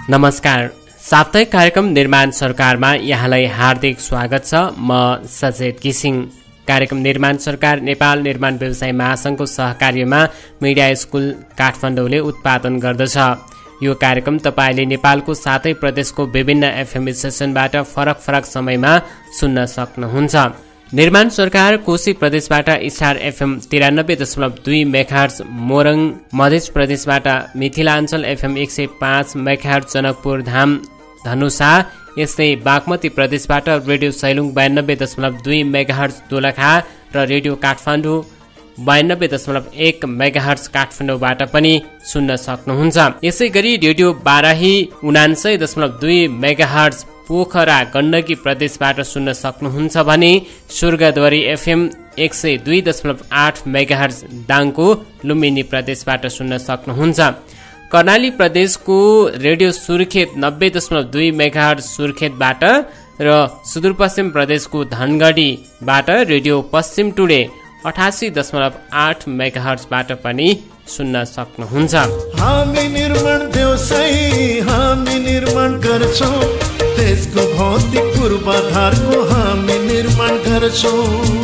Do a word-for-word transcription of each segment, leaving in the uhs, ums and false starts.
नमस्कार। साप्ताहिक कार्यक्रम निर्माण सरकारमा यहाँलाई हार्दिक स्वागत छ। म सचेत किसिङ। कार्यक्रम निर्माण सरकार नेपाल निर्माण व्यवसाय महासंघको सहकार्यमा मिडिया स्कुल काठमाडौँले उत्पादन गर्दछ। यो कार्यक्रम तपाईले नेपालको सातै प्रदेशको विभिन्न एफएम स्टेशनबाट फरक फरक समयमा सुन्न सक्नुहुन्छ। निर्माण सरकार कोशी प्रदेशबाट स्टार एफएम तिरानब्बे दशमलव दुई मेगाहर्ज, मोरङ मध्य प्रदेशबाट मिथिलाञ्चल एफएम एक सय पाँच मेगाहर्ज, जनकपुर धाम धनुषा, यस्तै बागमती प्रदेशबाट रेडियो सैलुङ बयानब्बे दशमलव दुई मेगाहर्ज दोलखा र रेडियो काठमाडौँ बयानब्बे दशमलव एक मेगाहर्ज काठमाडौँबाट पनि सुन्न सक्नुहुन्छ। यसै गरी रेडियो बाराही उनान्सय दशमलव दुई मेगाहर्ज पोखरा गण्डकी प्रदेशबाट सुन्न सक्नुहुन्छ भने स्वर्गद्वारी एफएम एक सय दुई दशमलव आठ मेगाहर्ज दाङको लुम्बिनी प्रदेशबाट सुन्न सक्नुहुन्छ। कर्णाली प्रदेशको रेडियो सुर्खेत नब्बे दशमलव दुई मेगाहर्ज सुर्खेतबाट र सुदूरपश्चिम प्रदेशको धनगढीबाट रेडियो पश्चिम टुडे अठासी दशमलव आठ मेगाहर्जबाट पनि सुन्न सक्नुहुन्छ। हामी निर्माण व्यवसायी हामी निर्माण गर्छौं, देशको भौतिक पूर्वाधारको हामी निर्माण गर्छौं।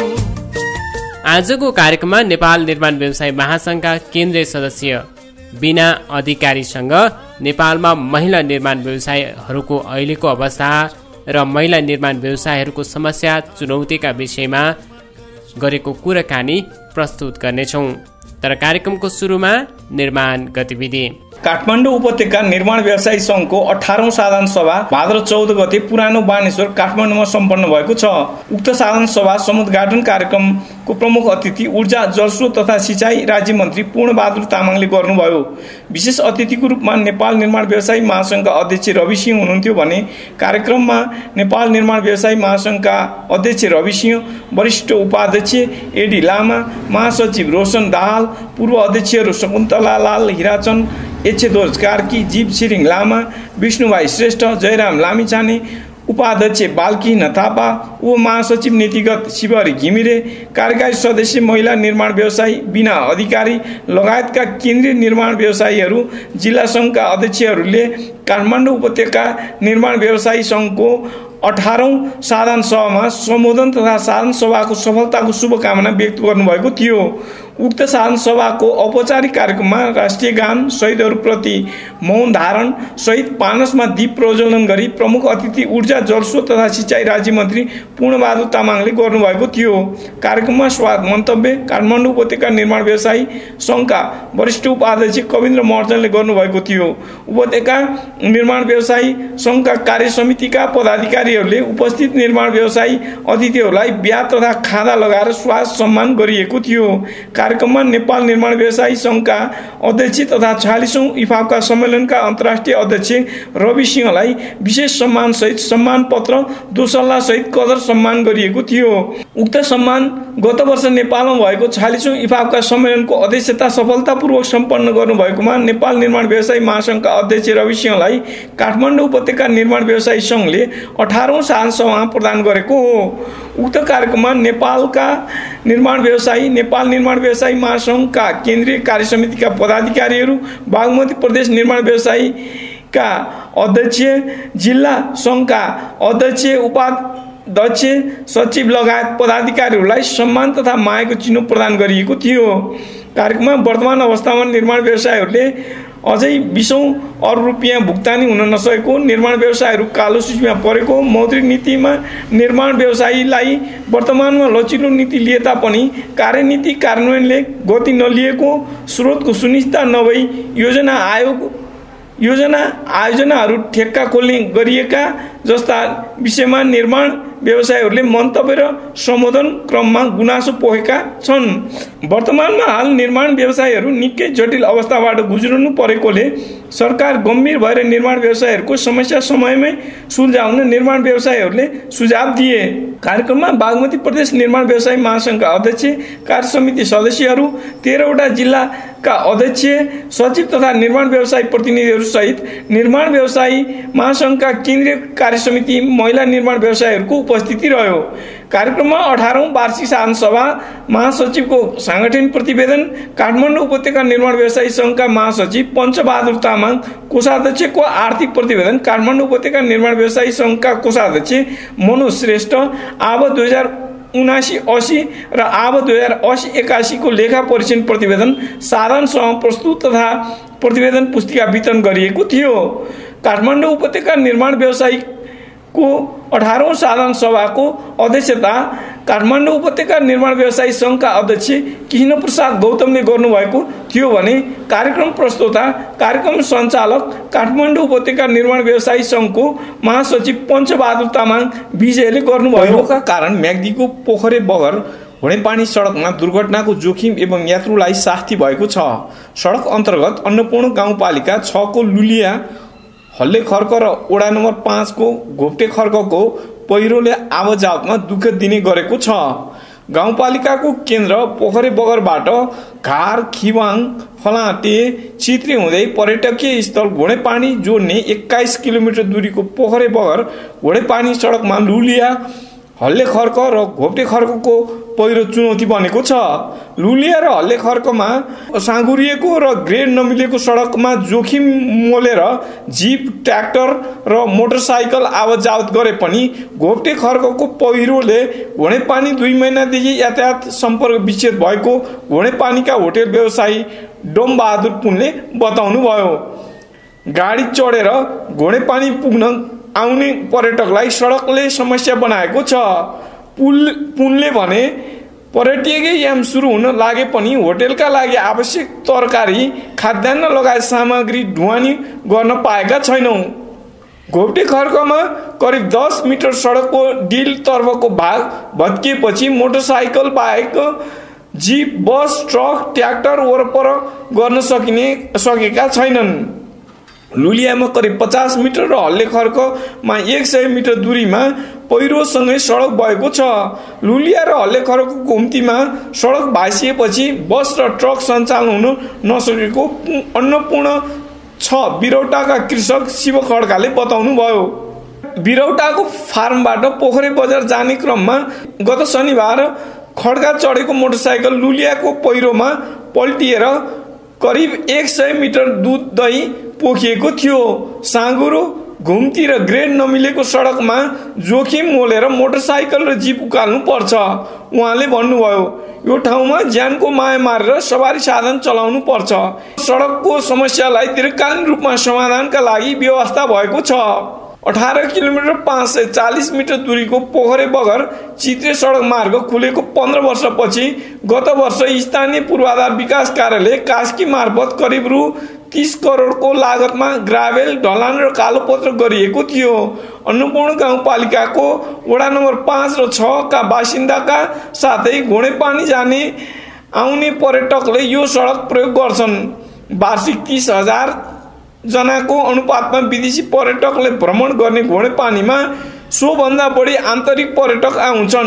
आजको कार्यक्रममा नेपाल निर्माण व्यवसाय महासंघका केन्द्रीय सदस्य बिना अधिकारीसँग नेपालमा महिला निर्माण व्यवसायहरूको अहिलेको अवस्था र महिला निर्माण व्यवसायहरूको समस्या चुनौतीका विषयमा गरेको कुराकानी प्रस्तुत गर्नेछौँ। तर कार्यक्रमको सुरुमा निर्माण गतिविधि। काठमाडौँ उपत्यका निर्माण व्यवसायी संघको अठारौं साधारण सभा भाद्र चौध गते पुरानो बानेश्वर काठमाडौँमा सम्पन्न भएको छ। उक्त साधारण सभा समुद्घाटन कार्यक्रमको प्रमुख अतिथि ऊर्जा जलस्रोत तथा सिंचाई राज्य मन्त्री पूर्णबहादुर तामाङले गर्नुभयो। विशेष अतिथिको रूपमा नेपाल निर्माण व्यवसायी महासंघका अध्यक्ष रवि सिंह हुनुहुन्थ्यो भने कार्यक्रममा नेपाल निर्माण व्यवसायी महासंघका अध्यक्ष रवि सिंह, वरिष्ठ उपाध्यक्ष एडी लामा, महासचिव रोशन दाहाल, पूर्व अध्यक्षहरू शकुन्तला लाल हिराचन, एचेध्वज कार्की, जीव छिरिङ लामा, विष्णुभाइ श्रेष्ठ, जयराम लामिछाने, उपाध्यक्ष बालकृष्ण थापा, उप महासचिव नीतिगत शिवहरि घिमिरे, कार्यकारी सदस्य महिला निर्माण व्यवसायी बिना अधिकारी लगायतका केन्द्रीय निर्माण व्यवसायीहरू, जिल्ला सङ्घका अध्यक्षहरूले काठमाडौँ उपत्यका निर्माण व्यवसायी सङ्घको अठारौं साधारण सभामा सम्बोधन तथा साधारण सभाको सफलताको शुभकामना व्यक्त गर्नुभएको थियो। उक्त साधारण सभाको औपचारिक कार्यक्रममा राष्ट्रिय गान, शहीदहरूप्रति मौन धारण सहित पानसमा दीप प्रज्वलन गरी प्रमुख अतिथि ऊर्जा जलस्रोत तथा सिंचाई राज्य मन्त्री पूर्णबहादुर तामाङले गर्नुभएको थियो। कार्यक्रममा स्वागत मन्तव्य काठमाडौँ उपत्यका निर्माण व्यवसायी सङ्घका वरिष्ठ उपाध्यक्ष कविन्द्र महर्जनले गर्नुभएको थियो। उपत्यका निर्माण व्यवसायी सङ्घका कार्य समितिका पदाधिकारीहरूले उपस्थित निर्माण व्यवसायी अतिथिहरूलाई ब्याह तथा खादा लगाएर स्वागत सम्मान गरिएको थियो। कार्यक्रममा नेपाल निर्माण व्यवसायी सङ्घका अध्यक्ष तथा छयालिसौं इफाफका सम्मेलनका अन्तर्राष्ट्रिय अध्यक्ष रवि सिंहलाई विशेष सम्मान सहित सम्मान पत्र दोसल्ला सहित कदर सम्मान गरिएको थियो। उक्त सम्मान गत वर्ष नेपालमा भएको छयालिसौं इफाफका सम्मेलनको अध्यक्षता सफलतापूर्वक सम्पन्न गर्नुभएकोमा नेपाल निर्माण व्यवसायी महासंघका अध्यक्ष रवि सिंहलाई काठमाडौँ उपत्यका निर्माण व्यवसायी सङ्घले अठारौं साधारण सभामा प्रदान गरेको हो। उक्त कार्यक्रममा नेपालका निर्माण व्यवसायी, नेपाल निर्माण व्यवसायी महासंघका केन्द्रीय कार्य समितिका पदाधिकारीहरू, बागमती प्रदेश निर्माण व्यवसायीका अध्यक्ष, जिल्ला सङ्घका अध्यक्ष, उपाध्यक्ष, सचिव लगायत पदाधिकारीहरूलाई सम्मान तथा मायाको चिन्ह प्रदान गरिएको थियो। कार्यक्रममा वर्तमान अवस्थामा निर्माण व्यवसायीहरूले अझै बीसौं अरब रुपियाँ भुक्तानी हुन नसकेको, निर्माण व्यवसायहरू कालो सूचीमा परेको, मौद्रिक नीतिमा निर्माण व्यवसायीलाई वर्तमानमा लचिलो नीति लिए तापनि कार्यनीति कार्यान्वयनले गति नलिएको, स्रोतको सुनिश्चितता नभई योजना आयोग योजना आयोजनाहरू ठेक्का खोल्ने गरिएका जस्ता विषयमा निर्माण व्यवसायीहरूले मन्तव्य र सम्बोधन क्रममा गुनासो पोखेका छन्। वर्तमानमा हाल निर्माण व्यवसायीहरू निकै जटिल अवस्थाबाट गुज्रनु परेकोले सरकार गम्भीर भएर निर्माण व्यवसायीहरूको समस्या समयमै सुल्झाउन निर्माण व्यवसायीहरूले सुझाव दिए। कार्यक्रममा बागमती प्रदेश निर्माण व्यवसायी महासंघका अध्यक्ष, कार्य समिति सदस्यहरू, तेह्रवटा जिल्लाका अध्यक्ष, सचिव तथा निर्माण व्यवसायी प्रतिनिधिहरू सहित निर्माण व्यवसायी महासंघका केन्द्रीय कार्य समिति, महिला निर्माण व्यवसायीहरूको उपस्थिति रह्यो। कार्यक्रममा अठारौं वार्षिक साधारण सभा महासचिवको सांगठनिक प्रतिवेदन, काठमाडौँ उपत्यका निर्माण व्यवसायी संघका महासचिव पञ्चबहादुर तामाङ, कोषाध्यक्षको आर्थिक प्रतिवेदन, काठमाडौँ उपत्यका निर्माण व्यवसायी संघका कोषाध्यक्ष मनोज श्रेष्ठ, आब दुई हजार उनासी अस्सी र आब दुई हजार अस्सी एकासीको लेखा परीक्षण प्रतिवेदन साधारण सभा प्रस्तुत तथा प्रतिवेदन पुस्तिका वितरण गरिएको थियो। काठमाडौँ उपत्यका निर्माण व्यवसायी को अठारौं साधारण सभाको अध्यक्षता काठमाडौँ उपत्यका निर्माण व्यवसायी संघका अध्यक्ष कृष्ण प्रसाद गौतमले गर्नुभएको थियो भने कार्यक्रम प्रस्तोता कार्यक्रम सञ्चालक काठमाडौँ उपत्यका निर्माण व्यवसायी संघको महासचिव पञ्चबहादुर तामाङ विजयले गर्नुभएका कारण म्याग्दीको पोखरे बगर हुनेपानी सडकमा दुर्घटनाको जोखिम एवं यात्रुलाई शास्ति भएको छ। सडक अन्तर्गत अन्नपूर्ण गाउँपालिका छ को लुलिया हल्ले खर्क र वडा नम्बर पाँच को घोप्टे खर्कको पहिरोले आवजावतमा दुःख दिने गरेको छ। गाउँपालिकाको केन्द्र पोखरे बगरबाट घार, खिवाङ, फलाटे, चित्रे हुँदै पर्यटकीय स्थल घोडेपानी जोड्ने एक्काइस किलोमिटर दूरीको पोखरे बगर घोडेपानी सडकमा लुलिया हल्ले खर्क र घोप्टे खर्कको पहिरो चुनौती बनेको छ। लुलिया र हल्ले खर्कमा साँगुरिएको र ग्रेड नमिलेको सडकमा जोखिम मोलेर जीप, ट्र्याक्टर र मोटरसाइकल आवतजावत गरे पनि घोप्टे खर्कको पहिरोले घोडेपानी दुई महिनादेखि यातायात सम्पर्क विच्छेद भएको घोडेपानीका होटेल व्यवसायी डोमबहादुर पुनले बताउनु भयो। गाडी चढेर घोडेपानी पुग्न आउने पर्यटकलाई सडकले समस्या बनाएको छ। पुल पुनले भने पर्यटकीय याम सुरु हुन लागे पनि होटेलका लागि आवश्यक तरकारी, खाद्यान्न लगायत सामग्री ढुवानी गर्न पाएका छैनौं। घोप्टे खर्कमा करिब दस मिटर सडकको डिल तर्फको भाग भत्किएपछि मोटरसाइकल बाहेक जीप, बस, ट्रक, ट्र्याक्टर वरपर गर्न सकिने सकेका छैनन्। लुलियामा करिब पचास मिटर र हल्ले खर्कमा एक सय मिटर दूरीमा पहिरोसँगै सडक भएको छ। लुलिया र हल्ले खर्कको घुम्तीमा सडक भाँसिएपछि बस र ट्रक सञ्चालन हुन नसकेको अन्नपूर्ण छ बिरौटाका कृषक शिव खड्काले बताउनु भयो। बिरौटाको फार्मबाट पोखरे बजार जाने क्रममा गत शनिबार खड्का चढेको मोटरसाइकल लुलियाको पहिरोमा पल्टिएर करिब एक सय मिटर दूध दही पोखिएको थियो। साँगुरो, घुम्ती र ग्रेड नमिलेको सडकमा जोखिम मोलेर मोटरसाइकल र जीप उकाल्नु पर्छ। उहाँले भन्नुभयो, यो ठाउँमा ज्यानको माया मारेर सवारी साधन चलाउनु पर्छ। सडकको समस्यालाई दीर्घकालीन रूपमा समाधानका लागि व्यवस्था भएको छ। अठार किलोमिटर पाँच सय चालिस मिटर दूरीको पोखरे बगर चित्रे सडक मार्ग खुलेको पन्ध्र वर्षपछि गत वर्ष स्थानीय पूर्वाधार विकास कार्यालय कास्की मार्फत करिब रु तीस करोडको लागतमा ग्राभेल, ढलान र कालोपत्र गरिएको थियो। अन्नपूर्ण गाउँपालिकाको वडा नम्बर पाँच र छ का बासिन्दाका साथै घोडेपानी जाने आउने पर्यटकले यो सडक प्रयोग गर्छन्। वार्षिक तीस हजार जनाको अनुपातमा विदेशी पर्यटकले भ्रमण गर्ने घोडेपानीमा सोभन्दा बढी आन्तरिक पर्यटक आउँछन्।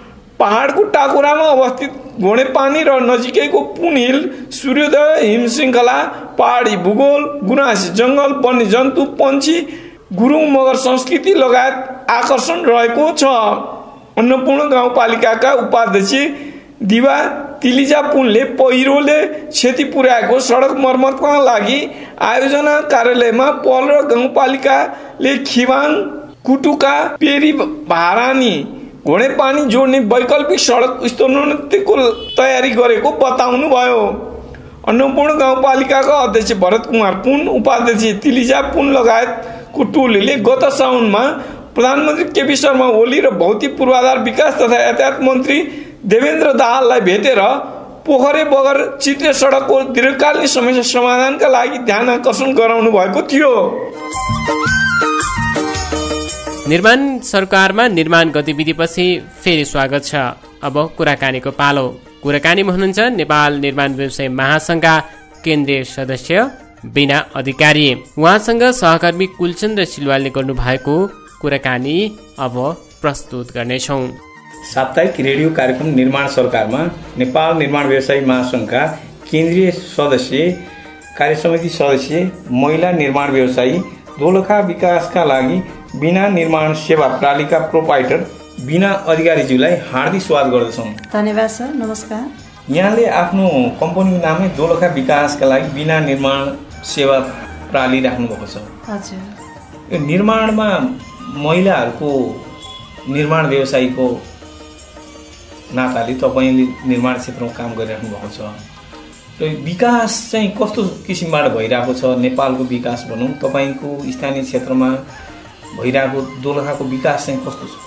पहाडको टाकुरामा अवस्थित घोडेपानी र नजिकैको पुन हिल, सूर्योदय हिमश्रृङ्खला, पहाडी भूगोल, गुराँसी जङ्गल, वन्यजन्तु, पन्छी, गुरुङ मगर संस्कृति लगायत आकर्षण रहेको छ। अन्नपूर्ण गाउँपालिकाका उपाध्यक्ष दिवा तिलिजा पुनले पहिरोले क्षति पुर्याएको सडक मर्मतका लागि आयोजना कार्यालयमा पहल र गाउँपालिकाले खिवाङ, कुटुका, पेरी भारानी घोडेपानी जोड्ने वैकल्पिक सडक स्तरोन्नतिको तयारी गरेको बताउनु भयो। अन्नपूर्ण गाउँपालिकाका अध्यक्ष भरत कुमार पुन, उपाध्यक्ष तिलिजा पुन लगायतको टोलीले गत साउनमा प्रधानमन्त्री केपी शर्मा ओली र भौतिक पूर्वाधार विकास तथा यातायात मन्त्री देवेन्द्र दाहाललाई भेटेर पोखरे बगर चित्रे सडकको दीर्घकालीन समस्या समाधानका लागि ध्यान आकर्षण गराउनु भएको थियो। निर्माण सरकारमा निर्माण गतिविधिपछि फेरि स्वागत छ। अब कुराकानीको पालो। कुराकानीमा हुनुहुन्छ नेपाल निर्माण व्यवसाय महासंघका केन्द्रीय सदस्य बिना अधिकारी। उहाँसँग सहकर्मी कुलचन्द्र सिलवालले गर्नुभएको कुराकानी अब प्रस्तुत गर्नेछौँ। साप्ताहिक रेडियो कार्यक्रम निर्माण सरकारमा नेपाल निर्माण व्यवसायी महासंघका केन्द्रीय सदस्य, कार्यसमिति सदस्य, महिला निर्माण व्यवसायी, दोलखा विकासका लागि बिना निर्माण सेवा प्रणालीका प्रोपाइटर बिना अधिकारीज्यूलाई हार्दिक स्वागत गर्दछौँ। धन्यवाद सर, नमस्कार। यहाँले आफ्नो कम्पनीको नामै दोलखा विकासका लागि बिना निर्माण सेवा प्रणाली राख्नुभएको छ। हजुर। यो निर्माणमा महिलाहरूको निर्माण व्यवसायीको नाताले तपाईँले निर्माण क्षेत्रमा काम गरिराख्नु भएको छ र विकास चाहिँ कस्तो किसिमबाट भइरहेको छ? नेपालको विकास भनौँ, तपाईँको स्थानीय क्षेत्रमा भइरहेको दोलखाको विकास चाहिँ कस्तो छ?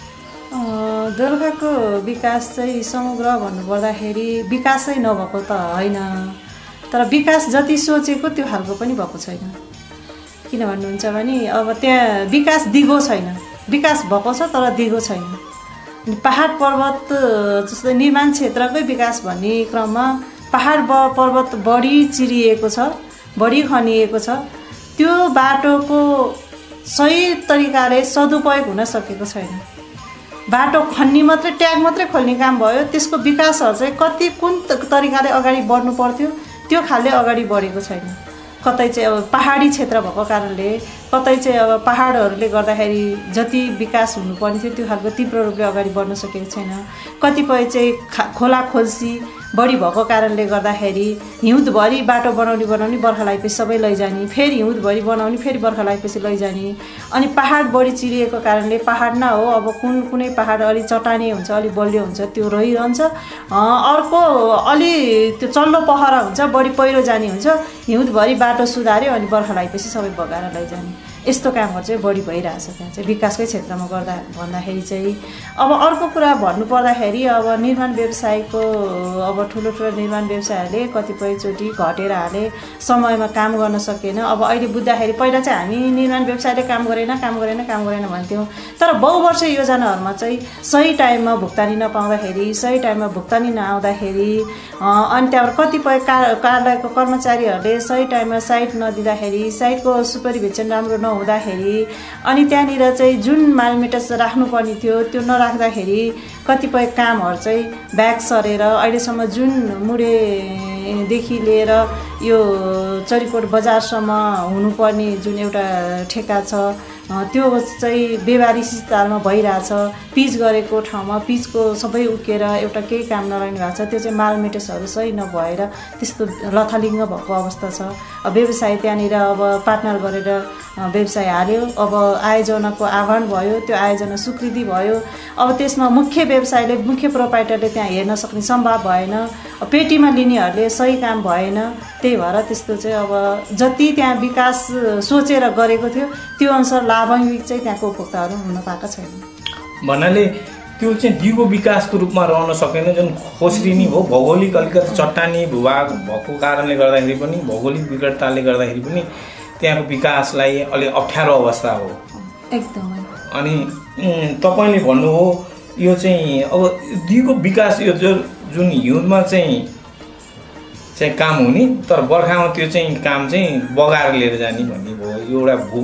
दोलखाको विकास चाहिँ समग्र भन्नुपर्दाखेरि विकासै नभएको त होइन, तर विकास जति सोचेको त्यो खालको पनि भएको छैन। किन भन्नुहुन्छ भने अब त्यहाँ विकास दिगो छैन, विकास भएको छ तर दिगो छैन। पहाड पर्वत जस्तै निर्माण क्षेत्रकै विकास भन्ने क्रममा पहाड पर्वत बढी चिरिएको छ, बढी खनिएको छ, त्यो बाटोको सही तरिकाले सदुपयोग हुन सकेको छैन। बाटो खन्ने मात्रै, ट्याग मात्रै खोल्ने काम भयो, त्यसको विकासहरू चाहिँ कति कुन तरिकाले अगाडि बढ्नु पर्थ्यो त्यो खाले अगाडि बढेको छैन। कतै चाहिँ अब पहाडी क्षेत्र भएको कारणले, कतै चाहिँ अब पहाडहरूले गर्दाखेरि जति विकास हुनुपर्ने थियो त्यो खालको तीव्र रूपले अगाडि बढ्न सकेको छैन। कतिपय चाहिँ खोला खोल्सी बढी भएको कारणले गर्दाखेरि हिउँदभरि बाटो बनाउने बनाउने बर्खा लागेपछि सबै लैजाने, फेरि हिउँदभरि बनाउने फेरि बर्खा लागेपछि लैजाने। अनि पहाड बढी चिरिएको कारणले पहाड न हो, अब कुन कुनै पहाड अलि चट्टाने हुन्छ, अलि बलियो हुन्छ, त्यो रहिरहन्छ। अर्को अलि त्यो चल्लो पहरा हुन्छ, बढी पहिरो जाने हुन्छ, हिउँदभरि बाटो सुधार्यो अनि बर्खा लागेपछि सबै बगाएर लैजाने। यस्तो कामहरू चाहिँ बढी भइरहेछ त्यहाँ चाहिँ विकासकै क्षेत्रमा गर्दा भन्दाखेरि चाहिँ। अब अर्को कुरा भन्नुपर्दाखेरि अब निर्माण व्यवसायको अब ठुलो ठुलो निर्माण व्यवसायहरूले कतिपयचोटि घटेर हाले, समयमा काम गर्न सकेन। अब अहिले बुझ्दाखेरि पहिला चाहिँ हामी निर्माण व्यवसायले काम गरेन काम गरेन काम गरेन भन्थ्यौँ, तर बहुवर्ष योजनाहरूमा चाहिँ सही टाइममा भुक्तानी नपाउँदाखेरि, सही टाइममा भुक्तानी नआउँदाखेरि, अनि त्यहाँबाट कतिपय कार्यालयको कर्मचारीहरूले सही टाइममा साइट नदिँदाखेरि, साइटको सुपरिभिजन राम्रो न हुँदाखेरि, अनि त्यहाँनिर चाहिँ जुन मालमेटेस राख्नुपर्ने थियो त्यो नराख्दाखेरि कतिपय कामहरू चाहिँ ब्याक सरेर अहिलेसम्म जुन मुडेदेखि लिएर यो चरिकोट बजारसम्म हुनुपर्ने जुन एउटा ठेका छ त्यो चाहिँ बेबारिसतालमा भइरहेछ। पिच गरेको ठाउँमा पिचको सबै उकेर एउटा केही काम नलाग्ने भएको छ, त्यो चाहिँ मालमेटेसहरू सही नभएर त्यस्तो लथालिङ्ग भएको अवस्था छ। अब व्यवसाय त्यहाँनिर अब पार्टनर गरेर व्यवसाय हाल्यो, अब आयोजनाको आह्वान भयो, त्यो आयोजना स्वीकृति भयो, अब त्यसमा मुख्य व्यवसायले मुख्य प्रोपाइटरले त्यहाँ हेर्न सक्ने सम्भव भएन, पेटीमा लिनेहरूले सही काम भएन। त्यही भएर त्यस्तो चाहिँ अब जति त्यहाँ विकास सोचेर गरेको थियो त्यो अनुसार लाभान्वित चाहिँ त्यहाँको उपभोक्ताहरू हुन पाएका छैन भन्नाले त्यो चाहिँ दिगो विकासको रूपमा रहन सकेन। जुन खोस्रिनी हो, भौगोलिक अलिकति चट्टानी भूभाग भएको कारणले गर्दाखेरि पनि, भौगोलिक विकटताले गर्दाखेरि पनि त्यहाँको विकासलाई अलि अप्ठ्यारो अवस्था हो एकदमै। अनि तपाईँले भन्नु हो यो चाहिँ अब दिगो विकास, यो जो जुन हिउँदमा चाहिँ चाहिँ काम हुने तर बर्खामा त्यो चाहिँ काम चाहिँ बगाएर लिएर जाने भन्ने भयो। एउटा भू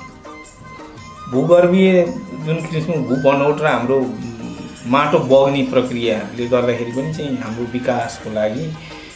भूगर्भीय जुन किसिमको भू बनौट र हाम्रो माटो बग्ने प्रक्रियाले गर्दाखेरि पनि चाहिँ हाम्रो विकासको लागि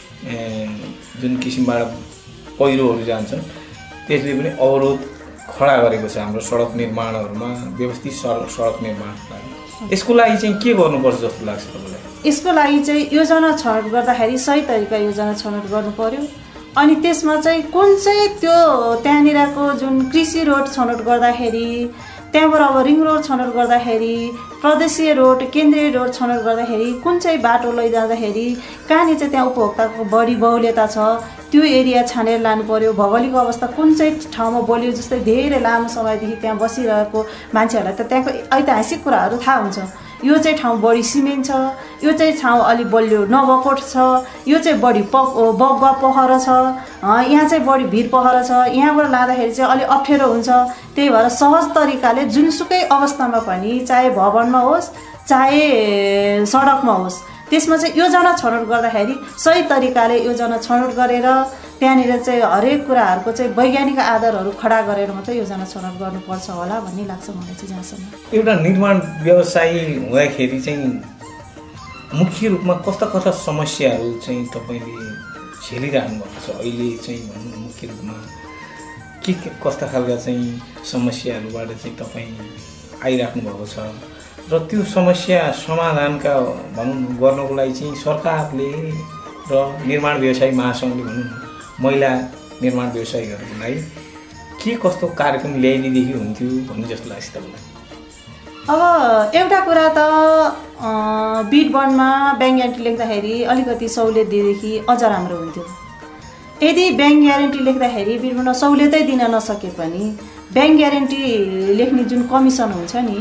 जुन किसिमबाट पहिरोहरू जान्छन् त्यसले पनि अवरोध खडा गरेको छ हाम्रो सडक निर्माणहरूमा, व्यवस्थित सडक निर्माणको लागि। यसको लागि चाहिँ के गर्नुपर्छ जस्तो लाग्छ तपाईँलाई? यसको लागि चाहिँ योजना छनौट गर्दाखेरि सही तरिका योजना छनौट गर्नु पर्यो। अनि त्यसमा चाहिँ कुन चाहिँ त्यो त्यहाँनिरको जुन कृषि रोड छनौट गर्दाखेरि, त्यहाँबाट अब रिङ रोड छनौट गर्दाखेरि, प्रदेशीय रोड, केन्द्रीय रोड छनौट गर्दाखेरि कुन चाहिँ बाटो लैजाँदाखेरि कहाँनिर चाहिँ त्यहाँ उपभोक्ताको बढी बहुल्यता छ त्यो एरिया छानेर लानु पर्यो। भौगोलिक अवस्था कुन चाहिँ ठाउँमा बलियो, जस्तै धेरै लामो समयदेखि त्यहाँ बसिरहेको मान्छेहरूलाई त त्यहाँको ऐतिहासिक कुराहरू थाहा हुन्छ। यो चाहिँ ठाउँ बढी सिमेन्ट छ, यो चाहिँ ठाउँ अलिक बलियो नवकोट छ, यो चाहिँ बढी प बगुवा पहरा छ, यहाँ चाहिँ बढी भिर पहरा छ, यहाँबाट लाँदाखेरि चाहिँ अलिक अप्ठ्यारो हुन्छ। त्यही भएर सहज तरिकाले जुनसुकै अवस्थामा पनि, चाहे भवनमा होस् चाहे सडकमा होस्, त्यसमा चाहिँ योजना छनौट गर्दाखेरि सही तरिकाले योजना छनौट गरेर त्यहाँनिर चाहिँ हरेक कुराहरूको चाहिँ वैज्ञानिक आधारहरू खडा गरेर मात्रै योजना छनौट गर्नुपर्छ होला भन्ने लाग्छ मलाई चाहिँ। जहाँसम्म एउटा निर्माण व्यवसायी हुँदाखेरि चाहिँ मुख्य रूपमा कस्ता कस्ता समस्याहरू चाहिँ तपाईँले झेलिरहनु भएको छ अहिले चाहिँ भन्नु, मुख्य रूपमा के के कस्ता खालका चाहिँ समस्याहरूबाट चाहिँ तपाईँ आइराख्नु भएको छ र त्यो समस्या समाधानका भनौँ गर्नको लागि चाहिँ सरकारले र निर्माण व्यवसायी महासङ्घले भनौँ महिला निर्माण व्यवसायीहरूको लागि के कस्तो कार्यक्रम ल्याइदिएदेखि हुन्थ्यो भन्ने जस्तो लाग्छ तपाईँलाई? अब एउटा कुरा त बिट बन्डमा ब्याङ्क ग्यारेन्टी लेख्दाखेरि अलिकति सहुलियत दिएदेखि अझ राम्रो हुन्थ्यो। यदि ब्याङ्क ग्यारेन्टी लेख्दाखेरि बिट बन्डमा सहुलियतै दिन नसके पनि ब्याङ्क ग्यारेन्टी लेख्ने जुन कमिसन हुन्छ नि,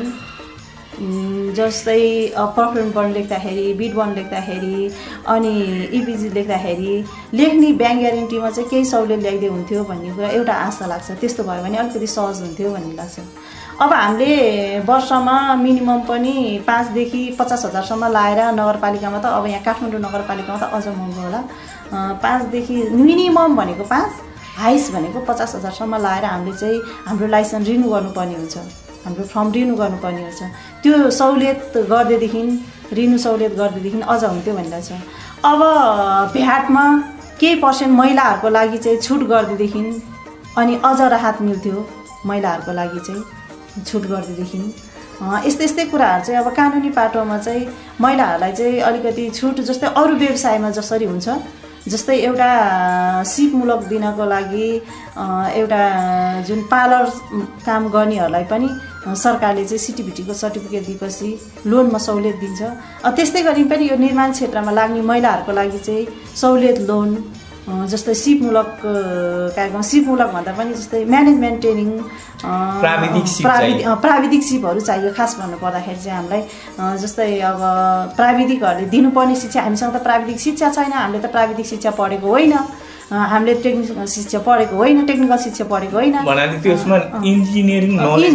जस्तै पर्फर्मेन्स बन्ड लेख्दाखेरि, बिट बन्ड लेख्दाखेरि अनि इपिजी लेख्दाखेरि लेख्ने ब्याङ्क ग्यारेन्टीमा चाहिँ केही सहुलियत ल्याइदिए हुन्थ्यो भन्ने कुरा एउटा आशा लाग्छ। त्यस्तो भयो भने अलिकति सहज हुन्थ्यो भन्ने लाग्छ। अब हामीले वर्षमा मिनिमम पनि पाँचदेखि पचास हजारसम्म लाएर नगरपालिकामा त अब यहाँ काठमाडौँ नगरपालिकामा त अझ महँगो होला, पाँचदेखि मिनिमम भनेको पाँच, हाइस भनेको पचास हजारसम्म लाएर हामीले चाहिँ हाम्रो लाइसेन्स रिन्यू गर्नुपर्ने हुन्छ, हाम्रो फर्म रिन्यू गर्नुपर्ने हुन्छ। त्यो सहुलियत गरिदिएदेखि रिन्यू सहुलियत गरिदिएदेखि अझ हुन्थ्यो भन्ने छ। अब भ्याटमा केही पर्सेन्ट महिलाहरूको लागि चाहिँ छुट गरिदिएदेखि अनि अझ राहत मिल्थ्यो, महिलाहरूको लागि चाहिँ छुट गरिदिएदेखि। यस्तै यस्तै कुराहरू चाहिँ अब कानुनी पाटोमा चाहिँ महिलाहरूलाई चाहिँ अलिकति छुट, जस्तै अरू व्यवसायमा जसरी हुन्छ, जस्तै एउटा सिपमूलक दिनको लागि एउटा जुन पार्लर काम गर्नेहरूलाई पनि सरकारले चाहिँ सिटिभिटीको सर्टिफिकेट दिएपछि लोनमा सहुलियत दिन्छ। त्यस्तै गरी पनि यो निर्माण क्षेत्रमा लाग्ने महिलाहरूको लागि चाहिँ सहुलियत लोन, जस्तै सिपमूलक कार्यक्रम, सिपमूलक भन्दा पनि जस्तै म्यानेजमेन्ट ट्रेनिङ, प्राविधिक सिप प्राविधिक सिपहरू चाहियो। खास भन्नुपर्दाखेरि चाहिँ हामीलाई जस्तै अब प्राविधिकहरूले दिनुपर्ने शिक्षा, हामीसँग त प्राविधिक शिक्षा छैन, हामीले त प्राविधिक शिक्षा पढेको होइन, हामीले टेक्निकल शिक्षा पढेको होइन, टेक्निकल शिक्षा पढेको होइन। इन्जिनियरिङ नलेज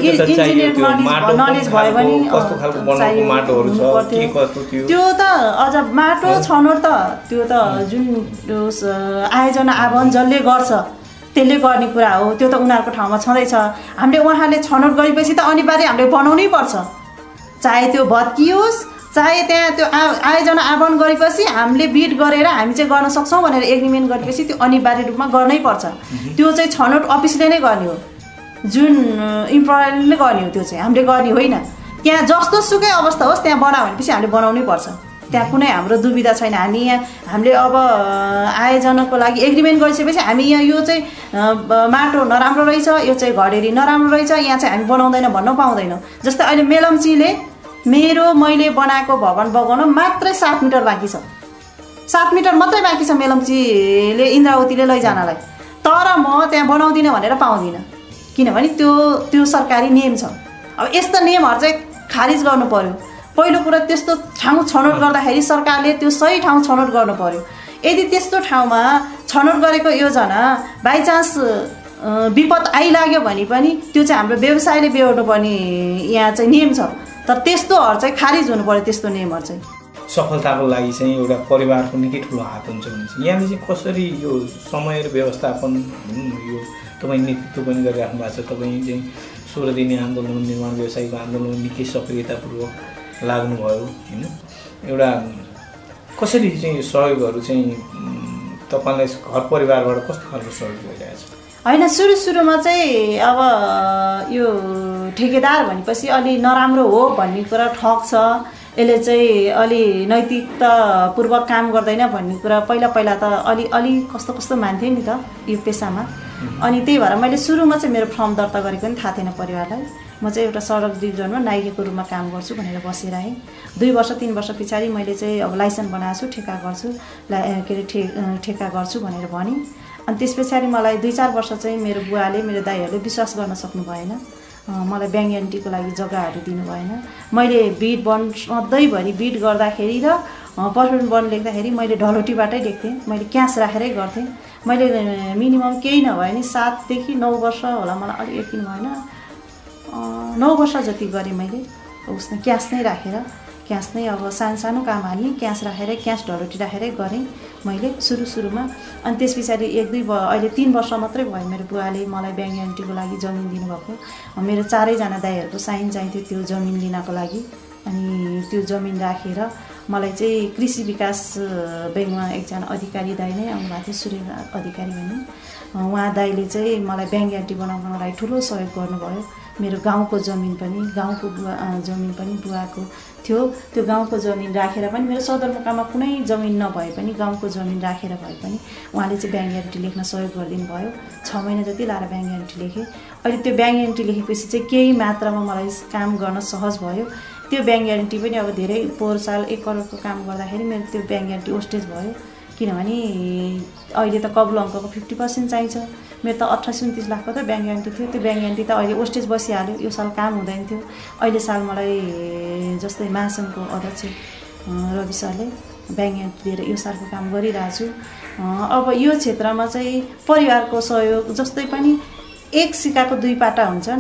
भयो भने त्यो त अझ माटो छनौट त त्यो त जुन आयोजना आह्वान जसले गर्छ त्यसले गर्ने कुरा हो, त्यो त उनीहरूको ठाउँमा छँदैछ। हामीले उहाँले छनौट गरेपछि त अनिवार्य हामीले बनाउनै पर्छ, चाहे त्यो भत्कियोस् चाहे त्यहाँ त्यो आयोजना आह्वान गरेपछि हामीले बिड गरेर हामी चाहिँ गर्न सक्छौँ भनेर एग्रिमेन्ट गरेपछि त्यो अनिवार्य रूपमा गर्नै पर्छ। त्यो चाहिँ छनौट अफिसले नै गर्ने हो, जुन इम्प्लोयरले गर्ने हो, त्यो चाहिँ हामीले गर्ने होइन। त्यहाँ जस्तो सुकै अवस्था होस् त्यहाँ बना भनेपछि हामीले बनाउनै पर्छ, त्यहाँ कुनै हाम्रो दुविधा छैन। हामी यहाँ हामीले अब आयोजनाको लागि एग्रिमेन्ट गरिसकेपछि हामी यहाँ यो चाहिँ माटो नराम्रो रहेछ, यो चाहिँ घडेरी नराम्रो रहेछ, यहाँ चाहिँ हामी बनाउँदैन भन्न पाउँदैनौँ। जस्तै अहिले मेलम्चीले मेरो मैले बनाएको भवन बगाउन मात्रै सात मिटर बाँकी छ, सात मिटर मात्रै बाँकी छ मेलम्चीले इन्द्रावतीले लैजानलाई, तर म त्यहाँ बनाउँदिनँ भनेर पाउँदिनँ, किनभने त्यो त्यो सरकारी नियम छ। अब यस्ता नियमहरू चाहिँ खारिज गर्नु पर्यो। पहिलो कुरा त्यस्तो ठाउँ छनौट गर्दाखेरि सरकारले त्यो सही ठाउँ छनौट गर्नु पर्यो। यदि त्यस्तो ठाउँमा छनौट गरेको योजना बाइचान्स विपद आइलाग्यो भने पनि त्यो चाहिँ हाम्रो व्यवसायले बेहोर्नु पर्ने यहाँ चाहिँ नियम छ, तर त्यस्तोहरू चाहिँ खारिज हुनु पर्यो। त्यस्तो नियमहरू चाहिँ सफलताको लागि चाहिँ एउटा परिवारको निकै ठुलो हात हुन्छ भने चाहिँ यहाँले चाहिँ कसरी यो समय र व्यवस्थापन, यो तपाईँ नेतृत्व पनि गरिराख्नु भएको छ, तपाईँ चाहिँ सोह्र दिने आन्दोलन, निर्माण व्यवसायीको आन्दोलन निकै सक्रियतापूर्वक लाग्नुभयो होइन, एउटा कसरी चाहिँ सहयोगहरू चाहिँ तपाईँलाई घर परिवारबाट कस्तो खालको सहयोग भइरहेको छ? होइन, सुरु सुरुमा चाहिँ अब यो ठेकेदार भनेपछि अलि नराम्रो हो भन्ने कुरा ठग छ, यसले चाहिँ अलि नैतिकतापूर्वक काम गर्दैन भन्ने कुरा पहिला पहिला त अलि अलि कस्तो कस्तो मान्थेँ नि त यो पेसामा। अनि त्यही भएर मैले सुरुमा चाहिँ मेरो फर्म दर्ता गरेको पनि थाहा थिएन परिवारलाई। म चाहिँ एउटा सडक डिभिजनमा नाइकेको रूपमा काम गर्छु भनेर बसिरहेँ। दुई वर्ष तिन वर्ष पछाडि मैले चाहिँ अब लाइसेन्स बनाएको छु, ठेका गर्छु, ला के अरे ठे ठेका गर्छु भनेर भनेँ। अनि त्यस पछाडि मलाई दुई चार वर्ष चाहिँ मेरो बुवाले, मेरो दाइहरूले विश्वास गर्न सक्नु भएन, मलाई ब्याङ्क ग्यारेन्टीको लागि जग्गाहरू दिनु भएन। मैले बिड बन्ड सधैँभरि बिड गर्दाखेरि र पर्फर्मेन्स बन्ड लेख्दाखेरि मैले ढलोटीबाटै लेख्थेँ, मैले क्यास राखेरै गर्थेँ। मैले मिनिमम केही नभए नि सातदेखि नौ वर्ष होला, मलाई अलिक यकिन भएन, नौ वर्ष जति गरेँ मैले उसमा क्यास नै राखेर, क्यास नै अब सानो सानो काम हाल्ने क्यास राखेरै, क्यास ढलोटी राखेरै गरेँ मैले सुरु सुरुमा। अनि त्यस पछाडि एक दुई अहिले तिन वर्ष मात्रै भयो मेरो बुवाले मलाई ब्याङ्क ग्यारेन्टीको लागि जमिन दिनुभएको। मेरो चारैजना दाइहरूको साइन चाहिन्थ्यो त्यो जमिन लिनको लागि। अनि त्यो जमिन राखेर मलाई चाहिँ कृषि विकास ब्याङ्कमा एकजना अधिकारी दाइ नै आउनुभएको थियो, सूर्य अधिकारी भन्ने, उहाँ दाइले चाहिँ मलाई ब्याङ्क ग्यारेन्टी बनाउनको लागि ठुलो सहयोग गर्नुभयो। मेरो गाउँको जमिन पनि गाउँको बुवा जमिन पनि बुवाको थियो। त्यो गाउँको जमिन राखेर पनि मेरो सदरमुकाममा कुनै जमिन नभए पनि गाउँको जमिन राखेर भए पनि उहाँले चाहिँ ब्याङ्क ग्यारेन्टी लेख्न सहयोग गरिदिनु भयो। छ महिना जति लाएर ब्याङ्क ग्यारेन्टी लेखेँ। अहिले त्यो ब्याङ्क ग्यारेन्टी लेखेपछि चाहिँ केही मात्रामा मलाई काम गर्न सहज भयो। त्यो ब्याङ्क ग्यारेन्टी पनि अब धेरै पोहोर साल एक करोडको काम गर्दाखेरि मेरो त्यो ब्याङ्क ग्यारेन्टी वेस्टेज भयो। किनभने अहिले त कबुल अङ्कको फिफ्टी पर्सेन्ट चाहिन्छ। मेरो त अठासी उन्तिस लाखको त ब्याङ्क ग्यारेन्टी थियो। त्यो ब्याङ्क ग्यारेन्टी त अहिले वेस्टेज बसिहाल्यो। यो साल काम हुँदैन थियो। अहिले साल मलाई जस्तै महासङ्घको अध्यक्ष रवि सरले ब्याङ्क ग्यारेन्टी दिएर यो सालको काम गरिरहेको छु। अब यो क्षेत्रमा चाहिँ परिवारको सहयोग जस्तै पनि एक सिक्काको दुई पाटा हुन्छन्।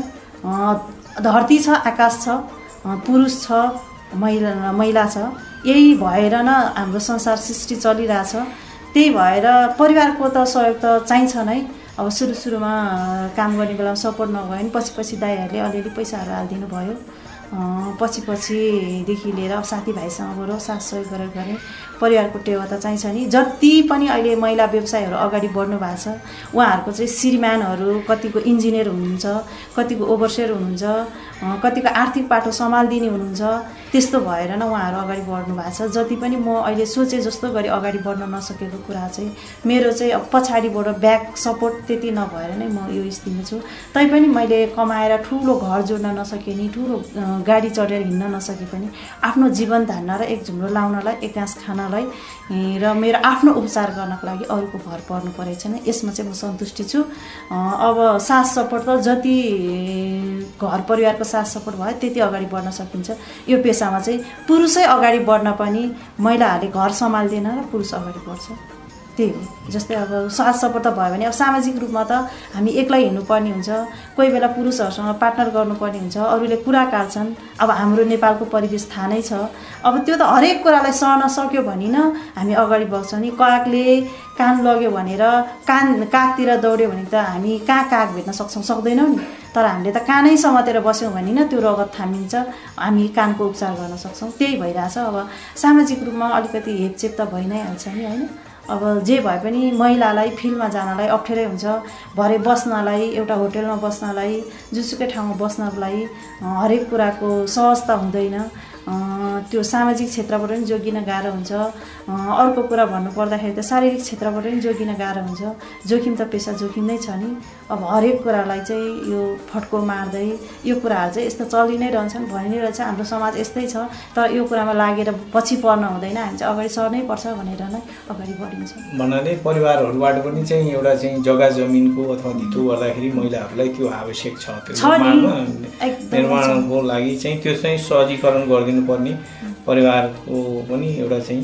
धरती छ, आकाश छ, पुरुष छ, महिला महिला छ। यही भएर न हाम्रो संसार सृष्टि चलिरहेछ। त्यही भएर परिवारको त सहयोग त चाहिन्छ नै। अब सुरु सुरुमा काम गर्ने बेलामा सपोर्ट नभयो भने पछि पछि दाइहरूले अलिअलि पैसाहरू हालिदिनु भयो। पछि पछिदेखि लिएर साथीभाइसँग बरु साथ सहयोग गरेर गरेँ। परिवारको टेवा त चाहिन्छ नि। जति पनि अहिले महिला व्यवसायहरू अगाडि बढ्नु भएको छ उहाँहरूको चाहिँ श्रीमानहरू कतिको इन्जिनियर हुनुहुन्छ, कतिको ओभरसियर हुनुहुन्छ, कतिको आर्थिक पाटो सम्हालिदिने हुनुहुन्छ। त्यस्तो भएर न उहाँहरू अगाडि बढ्नु भएको छ। जति पनि म अहिले सोचे जस्तो गरी अगाडि बढ्न नसकेको कुरा चाहिँ मेरो चाहिँ अब पछाडिबाट ब्याक सपोर्ट त्यति नभएर नै म यो स्थितिमा छु। तैपनि मैले कमाएर ठुलो घर जोड्न नसके नि, ठुलो गाडी चढेर हिँड्न नसके पनि आफ्नो जीवन धान्न र एक झुम्रो लाउनलाई, एक घाँस खानलाई र मेरो आफ्नो उपचार गर्नको लागि अरूको भर पर्नु परेको छैन। यसमा चाहिँ म सन्तुष्टि छु। अब साथ सपोर्ट त जति घर परिवारको साथ सपोर्ट भयो त्यति अगाडि बढ्न सकिन्छ। यो पेसामा चाहिँ पुरुषै अगाडि बढ्न पनि महिलाहरूले घर सम्हाल्दैन र पुरुष अगाडि बढ्छ। त्यही हो। जस्तै अब साथ सपोर्ट त भयो भने अब सामाजिक रूपमा त हामी एक्लै हिँड्नुपर्ने हुन्छ। कोही बेला पुरुषहरूसँग पार्टनर गर्नुपर्ने हुन्छ। अरूले कुरा काट्छन्। अब हाम्रो नेपालको परिवेश थाहा नै छ। अब त्यो त हरेक कुरालाई सहन सक्यो भने न हामी अगाडि बढ्छौँ नि। कागले कान लग्यो भनेर कान कागतिर दौड्यो भने त हामी कहाँ काग भेट्न सक्छौँ? सक्दैनौँ नि। तर हामीले त कानै समातेर बस्यौँ भने न त्यो रगत थामिन्छ, हामी कानको उपचार गर्न सक्छौँ। त्यही भइरहेछ। अब सामाजिक रूपमा अलिकति हेपचेप त भइ नै हाल्छ नि, होइन? अब जे भए पनि महिलालाई फिल्डमा जानलाई अप्ठ्यारै हुन्छ। भरे बस्नलाई, एउटा होटेलमा बस्नलाई, जुसुकै ठाउँमा बस्नलाई हरेक कुराको सहजता हुँदैन। त्यो सामाजिक क्षेत्रबाट पनि जोगिन गाह्रो हुन्छ। अर्को कुरा भन्नुपर्दाखेरि त शारीरिक क्षेत्रबाट पनि जोगिन गाह्रो हुन्छ। जोखिम त पेसा जोखिम नै छ नि। अब हरेक कुरालाई चाहिँ यो फड्को मार्दै यो कुराहरू चाहिँ यस्तो चलि नै रहन्छन्, भइ नै रहेछ। हाम्रो समाज यस्तै छ। तर यो कुरामा लागेर पछि पर्न हुँदैन। हामी चाहिँ अगाडि सर्नै पर्छ भनेर नै अगाडि बढिन्छ। भन्नाले परिवारहरूबाट पनि चाहिँ एउटा चाहिँ जग्गा जमिनको अथवा धितो गर्दाखेरि महिलाहरूलाई त्यो आवश्यक छ। त्यो निर्माणको लागि चाहिँ त्यो चाहिँ सहजीकरण गरिदिनु पर्ने परिवारको पनि एउटा चाहिँ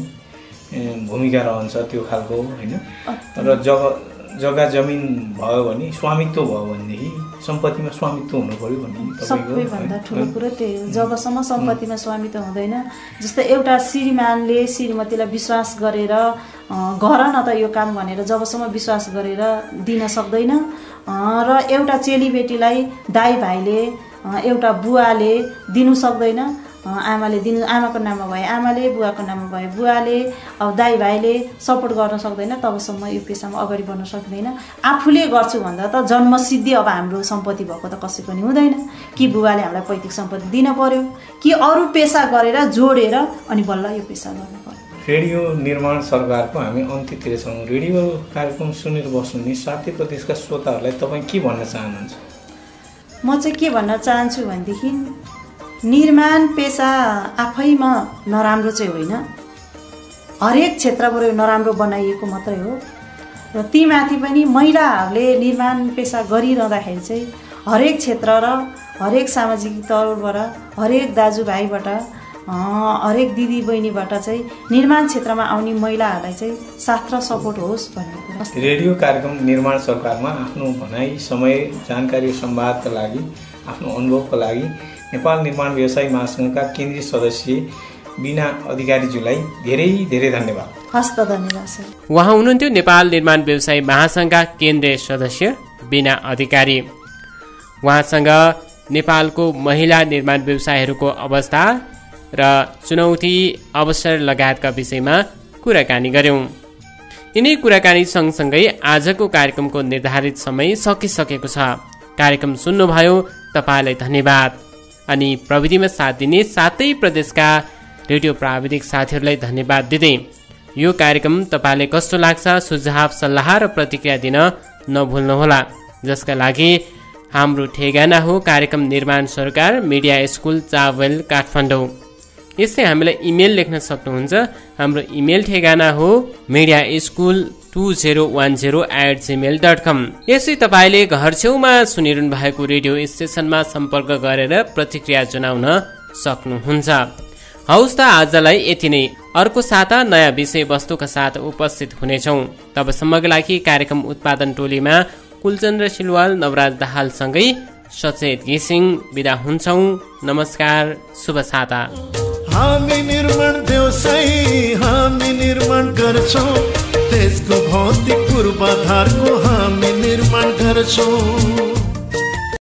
भूमिका रहन्छ त्यो खालको, होइन? र जग्गा जग्गा जमिन भयो भने स्वामित्व भयो भनेदेखि सम्पत्तिमा स्वामित्व हुनु पर्यो भन्ने सबैभन्दा ठुलो कुरो त्यही हो। जबसम्म सम्पत्तिमा स्वामित्व हुँदैन, जस्तै एउटा श्रीमानले श्रीमतीलाई विश्वास गरेर गर न त यो काम भनेर जबसम्म विश्वास गरेर दिन सक्दैन, र एउटा चेलीबेटीलाई दाइ भाइले, एउटा बुवाले दिनु सक्दैन। आमाले दिनु, आमाको नाममा भए आमाले, बुवाको नाममा भए बुवाले, अब दाइ भाइले सपोर्ट गर्न सक्दैन, तबसम्म यो पेसामा अगाडि बढ्न सक्दैन। आफूले गर्छु भन्दा त जन्मसिद्धि अब हाम्रो सम्पत्ति भएको त कसै पनि हुँदैन। कि बुवाले हामीलाई पैतृक सम्पत्ति दिन पर्यो, कि अरू पेसा गरेर जोडेर अनि बल्ल यो पेसा गर्नु पर्यो। रेडियो निर्माण सरकारको हामी अन्त्यतिर छौँ। रेडियो कार्यक्रम सुनेर बस्नुहुने साथी प्रदेशका श्रोताहरूलाई तपाईँ के भन्न चाहनुहुन्छ? म चाहिँ के भन्न चाहन्छु भनेदेखि निर्माण पेसा आफैमा नराम्रो चाहिँ होइन, हरेक क्षेत्रबाट नराम्रो बनाइएको मात्रै हो। र तीमाथि पनि महिलाहरूले निर्माण पेसा गरिरहँदाखेरि चाहिँ हरेक क्षेत्र र हरेक सामाजिक तौरबाट, हरेक दाजुभाइबाट, हरेक दिदी बहिनीबाट चाहिँ निर्माण क्षेत्रमा आउने महिलाहरूलाई चाहिँ साथ र सपोर्ट होस् भन्ने कुरा। रेडियो कार्यक्रम निर्माण सरकारमा आफ्नो भनाइ, समय, जानकारी, संवादका लागि, आफ्नो अनुभवको लागि नेपाल निर्माण व्यवसायी महासङ्घका केन्द्रीय सदस्य बिना अधिकारीज्यूलाई धेरै धेरै धन्यवाद। हस्त धन्यवाद सर। उहाँ हुनुहुन्थ्यो नेपाल निर्माण व्यवसायी महासङ्घका केन्द्रीय सदस्य बिना अधिकारी। उहाँसँग नेपालको महिला निर्माण व्यवसायहरूको अवस्था र चुनौती, अवसर लगायतका विषयमा कुराकानी गऱ्यौँ। यिनै कुराकानी सँगसँगै आजको कार्यक्रमको निर्धारित समय सकिसकेको छ। कार्यक्रम सुन्नुभयो, तपाईँलाई धन्यवाद। अनि प्रविधिमा साथ दिने सातै प्रदेशका रेडियो प्राविधिक साथीहरूलाई धन्यवाद दिँदै यो कार्यक्रम तपाईँलाई कस्तो लाग्छ सुझाव सल्लाह र प्रतिक्रिया दिन नभुल्नुहोला, जसका लागि हाम्रो ठेगाना हो कार्यक्रम निर्माण सरकार मिडिया स्कुल चावल काठमाडौँ। यसै हामीलाई इमेल लेख्न सक्नुहुन्छ। हाम्रो इमेल ठेगाना हो media school two zero one zero eight gmail dot com. यसै तपाईँले घर छेउमा सुनिरहनु भएको रेडियो स्टेसनमा सम्पर्क गरेर प्रतिक्रिया जनाउन सक्नुहुन्छ। हौस् त आजलाई यति नै। अर्को साता नयाँ विषयवस्तुका साथ उपस्थित हुनेछौँ। तबसम्मका लागि कार्यक्रम उत्पादन टोलीमा कुलचन्द्र सिलवाल, नवराज दाहालसँगै सचेत घिसिङ बिदा हुन्छौँ। नमस्कार, शुभ साता। हामी निर्माण व्यवसायी हामी निर्माण गर्छौँ, देशको भौतिक पूर्वाधारको हामी निर्माण गर्छौँ।